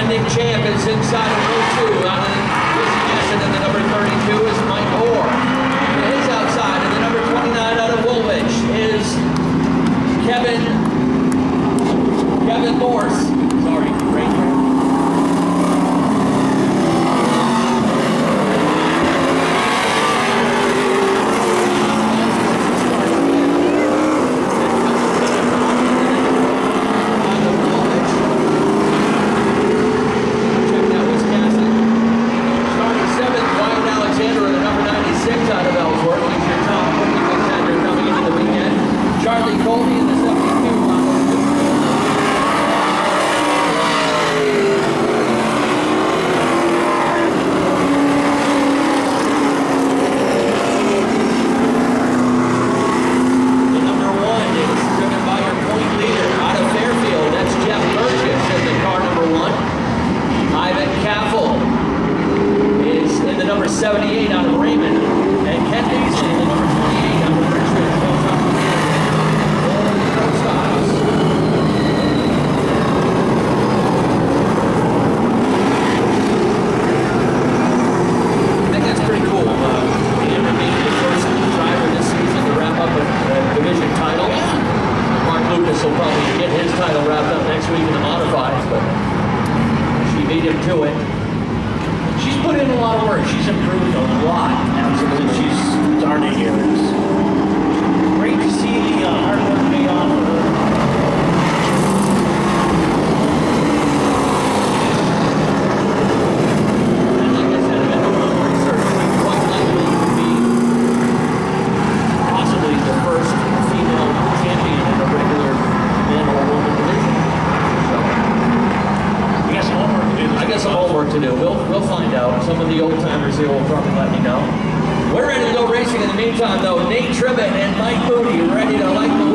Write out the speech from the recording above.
defending champ is inside of row 2. And then the number 32 is Mike Orr. To his outside, and the number 29 out of Woolwich is Kevin Morse. Sorry, right here. Charlie Colby in the 72 line. The number 1 is driven by your point leader out of Fairfield. That's Jeff Burgess in the car number 1. Ivan Caffel is in the number 78 out of Raymond. And Ken Beasley in the number 28 out of Richmond. Will probably get his title wrapped up next week in the modifieds, but she beat him to it. She's put in a lot of work. She's improved a lot. Absolutely. She's starting to hear this. Great to see the hard work pay off for her. And like I said, I've been doing a little research. Quite likely to be possibly the first female champion in a regular men or woman division. So, I got some homework to do. I got some homework to do. We'll find out. Some of the old timers here will probably let me know. We're ready to go racing. In the meantime, though, Nate Tribbett and Mike Moody ready to light the